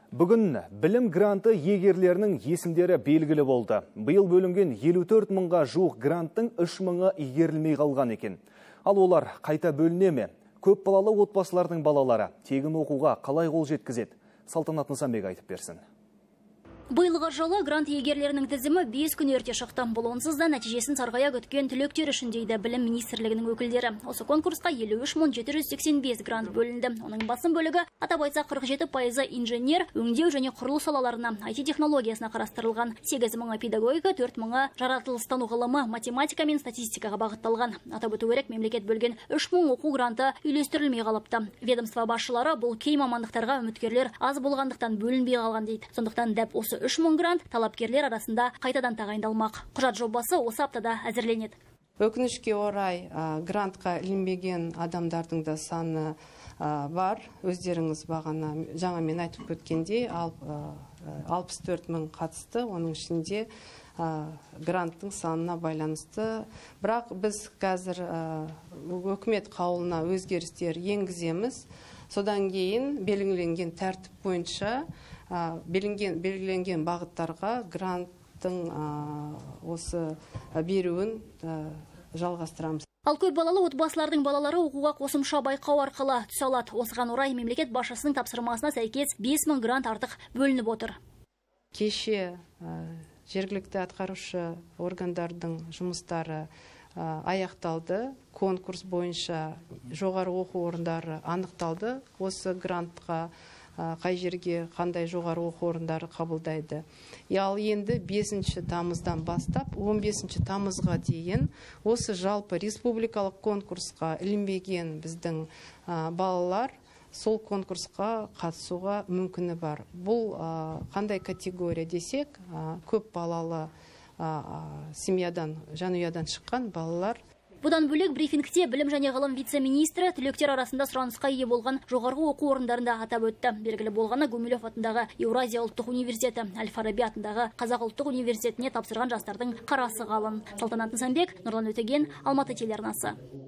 Бүгін білім гранты егерлерінің есімдері белгілі болды. Биыл бөлінген 54 мыңға жуық гранттың 3 мыңы игерілмей қалған екен. Ал олар қайта бөліне ме? Көп балалы отбасылардың балалары тегін оқуға қалай қол жеткізеді? Салтанат Нысанбек айтып берсін. Биылғы жылы грант егерлерінің тізімі 5 күн ерте шықты. Бұл онсыз да нәтижесін сарғая күткен түлектер үшін дейді білім министрлігінің өкілдері. Осы конкурсқа 53.785 грант бөлінді. Оның басым бөлігі, атап айтса 47% инженер, өңдеу және құрылыс салаларына, IT технологиясына қарастырылған. 8 мыңы педагогика, 4 мыңы жаратылыстану ғылымы, математика мен статистикаға бағытталған. Атап өту керек, мемлекет бөлген 3 мың оқу гранты үйлестірілмей қалыпты. Ведомство басшылары бұл кей мамандықтарға үміткерлер аз болғандықтан бөлінбей қалған дейді. Сондықтан дәп осы 3 мың грант талапкерлер арасында қайтадан тағайындалмақ. Құжат жобасы осы аптада әзірленеді. Өкінішке орай грантқа ілінбеген адамдардың да саны бар. Өздеріңіз бағана жаңа мен айтып өткендей 64 мың қатысты, оның ішінде гранттың санына байланысты. Бірақ біз қазір үкімет қаулына өзгерістер енгіземіз. Содан кейін белгіленген тәртіп бойынша белгіленген бағыттарға гранттың осы беруін жалғастырамыз. Ал көп балалы отбасылардың балалары оқуға қосымша байқау арқылы түсе алады. Осыған орай мемлекет басшысының тапсырмасына сәйкес 5 мың грант артық бөлініп отыр. Кеше жергілікті атқарушы органдардың жұмыстары аяқталды. Конкурс бойынша жоғары оқу орындары анықталды. Осы грантқа қай жерге қандай жоғары оқу орындары қабылдайды. Ал енді 5 тамыздан бастап 15 тамызға дейін осы жалпы республикалық конкурсқа ілінбеген біздің балалар сол конкурсқа қатысуға мүмкіні бар. Бұл қандай категория десек, көп балалы семьядан, жанұядан шыққан балалар. Бұдан бөлек брифингте білім және ғылым вице-министрі түлектер арасында сұранысқа ие болған жоғарғы оқу орындарында атап өтті. Белгілі болғаны Гумилев атындағы Еуразия ұлттық университеті, Әл-Фараби атындағы Қазақ ұлттық университетіне тапсырған жастардың қарасы қалың. Салтанат Нысанбек, Нұрлан Өтеген, Алматы телеарнасы.